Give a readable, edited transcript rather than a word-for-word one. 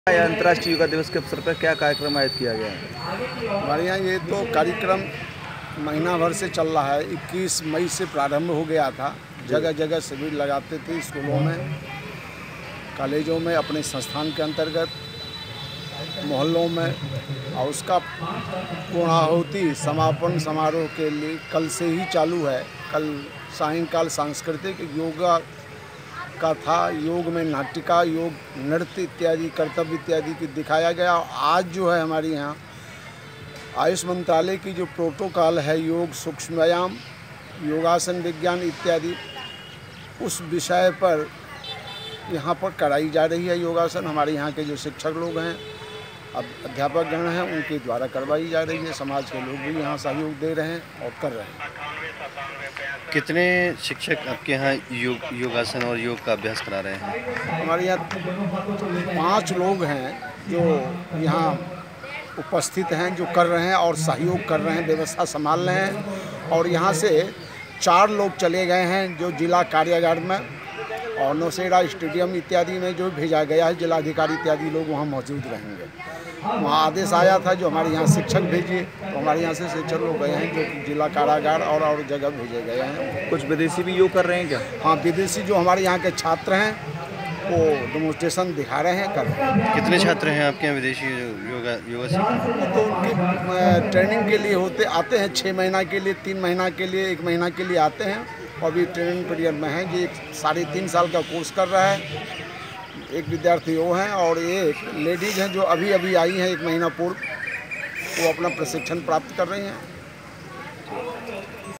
अंतर्राष्ट्रीय योगा दिवस के अवसर पर क्या कार्यक्रम आयोजित किया गया है? हमारे यहाँ ये तो कार्यक्रम महीना भर से चल रहा है। 21 मई से प्रारंभ हो गया था। जगह जगह शिविर लगाते थे, स्कूलों में, कॉलेजों में, अपने संस्थान के अंतर्गत, मोहल्लों में, और उसका पूर्णाहुति समापन समारोह के लिए कल से ही चालू है। कल सायंकाल सांस्कृतिक योगा का था। योग में नाटिका, योग, नृत्य इत्यादि, कर्तव्य इत्यादि की दिखाया गया। आज जो है हमारे यहाँ आयुष मंत्रालय की जो प्रोटोकॉल है, योग, सूक्ष्म व्यायाम, योगासन विज्ञान इत्यादि, उस विषय पर यहाँ पर कराई जा रही है योगासन। हमारे यहाँ के जो शिक्षक लोग हैं, अब अध्यापक गण हैं, उनके द्वारा करवाई जा रही है। समाज के लोग भी यहाँ सहयोग दे रहे हैं और कर रहे हैं। कितने शिक्षक आपके यहाँ योगासन और योग का अभ्यास करा रहे हैं? हमारे यहाँ 5 लोग हैं जो यहाँ उपस्थित हैं, जो कर रहे हैं और सहयोग कर रहे हैं, व्यवस्था संभाल रहे हैं। और यहाँ से 4 लोग चले गए हैं जो जिला कार्यागार में और नौशेरा स्टेडियम इत्यादि में जो भेजा गया है। जिलाधिकारी इत्यादि लोग वहाँ मौजूद रहेंगे। वहाँ आदेश आया था जो हमारे यहाँ शिक्षक भेजिए, तो हमारे यहाँ से शिक्षक लोग गए हैं जो कि जिला कारागार और जगह भेजे गए हैं। कुछ विदेशी भी योग कर रहे हैं क्या? हाँ, विदेशी जो हमारे यहाँ के छात्र हैं वो डेमोन्स्ट्रेशन दिखा रहे हैं, कर रहे हैं। कितने छात्र हैं आपके यहाँ विदेशी योगा सीखने? तो उनकी ट्रेनिंग के लिए आते हैं 6 महीना के लिए, 3 महीना के लिए, 1 महीना के लिए आते हैं। और भी ट्रेनिंग पीरियड में है। ये 3.5 साल का कोर्स कर रहा है। एक विद्यार्थी वो हैं और एक लेडीज़ हैं जो अभी आई हैं 1 महीना पूर्व, वो अपना प्रशिक्षण प्राप्त कर रही हैं।